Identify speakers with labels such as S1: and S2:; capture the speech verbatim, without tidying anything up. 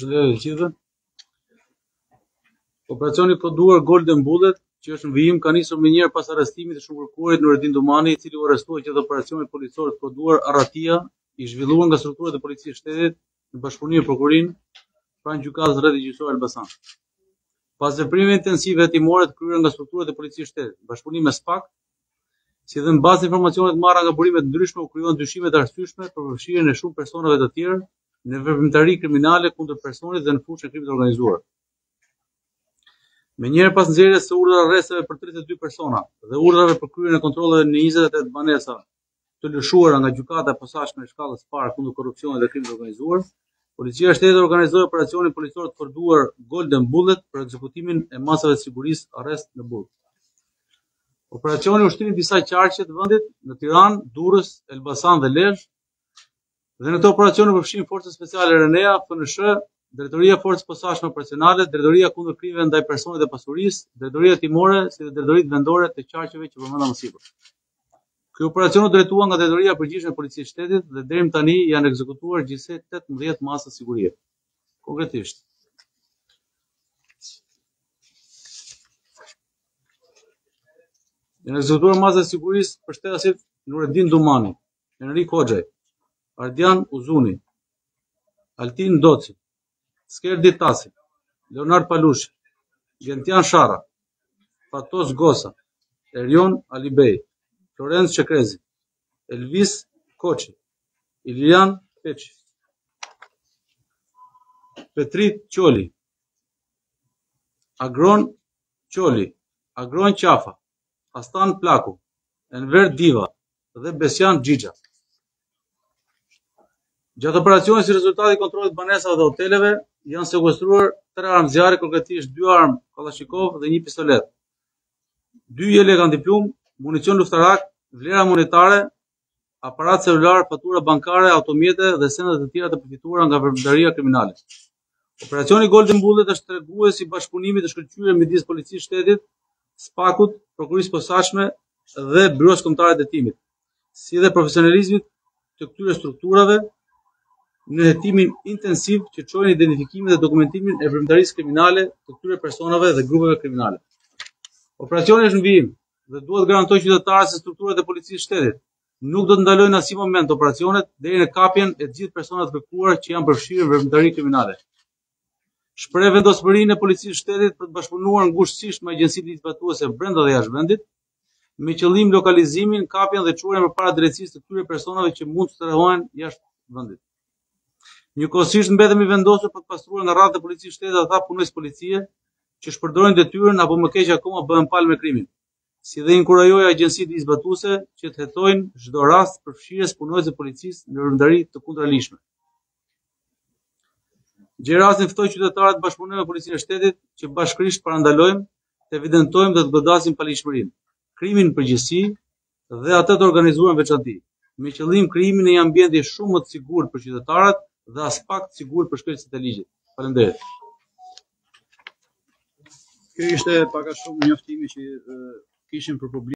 S1: Përshëndetje të gjithëve. Operacioni koduar Golden Bullet, që është në vijim, ka nisur më njëherë pas arrestimit të shumëkërkuarit Nureddin Domani, i cili u arrestua gjatë operacionit policor të koduar Arratia, i zhvilluar nga strukturat e policisë së shtetit në bashkëpunim me prokurorinë pranë gjykatës rrethit gjyqësor Elbasan. Pas veprimeve intensive hetimore të kryera nga strukturat e policisë së shtetit, bashkëpunim me SPAK, si dhe në bazë informacionet marra nga burime të ndryshme, u krijuan dyshimet e arsyeshme për përfshirjen e shumë personave të tjerë në veprimtari kriminale kundër personit dhe në fushën e krimit të organizuar. Menjëherë pas nxjerrjes së urdhra arresteve për tridhjetë e dy persona dhe urdhrave për kryerjen e kontrolleve në njëzet e tetë banesa të lëshuara nga gjykata e posaçme e shkallës së parë kundër korrupsionit dhe krimit të organizuar, policia e shtetit organizoi operacionin policor të koduar Golden Bullet për ekzekutimin e masave të sigurisë arrest në burg. Operacioni ushtri disa qarqe të vendit në Tiranë, Durrës, Elbasan dhe Lezhë, dhe në këtë operacion u përfshin Forcat Speciale Renea, F N S H, Drejtoria e Forcës Posaçme Operacionale, Drejtoria kundër krimeve ndaj personit dhe pasurisë, Drejtoria Timore, si dhe Drejtoritë Vendore të qarqeve që përmenda më sipër. Ky operacion u drejtua nga Drejtoria e Përgjithshme e Policisë së Shtetit dhe deri më tani janë ekzekutuar gjithsej tetëmbëdhjetë masa sigurie. Konkretisht, janë ekzekutuar masa sigurisë për shtetasit Nureddin Domani, Enrik Hoxhaj, Ardian Uzuni, Altin Doci, Skerdi Tasi, Leonard Palushi, Gentian Shara, Fatos Gosa, Erion Alibej, Florenc Çekrezi, Elvis Koçi, Ilian Peçi, Petrit Qoli, Agron Qoli, Agron Qafa, Astan Plaku, Enver Diva dhe Besjan Xhixha. Gjatë operacionit, si rezultati i kontrollit banesave dhe hoteleve, janë sekuestruar tre armë zjarri, konkretisht dy armë Kalashnikov dhe një pistolet, dy jele antiplum, municion luftarak, vlera monetare, aparat celular, fatura bankare, automjete dhe sendet të tjera të përfituara nga veprimtaria kriminale. Operacioni Golden Bullet është tregues i bashkëpunimit të shkëlqyer midis Policisë së Shtetit, SPAK-ut, Prokurisë Posaçme dhe Byros Kombëtare të Hetimit, si dhe profesionalizmit të këtyre strukturave në hetimin intensiv që çojnë identifikimin dhe dokumentimin e veprimtarisë kriminale të këtyre personave dhe grupeve kriminale. Operacioni është në vijim dhe duhet garantoj qytetarët se strukturat e Policisë së Shtetit nuk do të ndalojnë në asnjë moment operacionet deri në kapjen e të gjithë personave të kërkuar që janë përfshirë në veprimtari kriminale. Shpreh vendosmërinë e Policisë së Shtetit për të bashkëpunuar ngushtësisht me agjencitë ligjvatuese brenda dhe jashtë vendit, me qëllim lokalizimin, kapjen dhe çuarjen përpara drejtësisë të këtyre personave që mund të strahohen jashtë vendit. Njëkohësisht mbetemi vendosur për të pastruar nga radhët e Policisë së Shtetit ata punojës policie që shpërdorin detyrën apo më keq akoma bëhen palë me krimin, si dhe inkurajoj agjencitë ligjvatuese që të hetojnë çdo rast përfshirjes punojësve të policisë në veprimtari të kundërligjshme. Gjej rastin ftoj qytetarët të bashkëpunojnë me Policinë e Shtetit që bashkërisht parandalojmë, të evidentojmë dhe të godasim paligjshmërinë, krimin në përgjithësi dhe atë të organizuar në veçantë, me qëllim krijimin e një ambienti shumë më të sigurt për qytetarët dhe as pak të sigurt për shkelësit e ligjit. Faleminderit.
S2: Kjo ishte pak a shumë njoftimi që uh, kishin për problem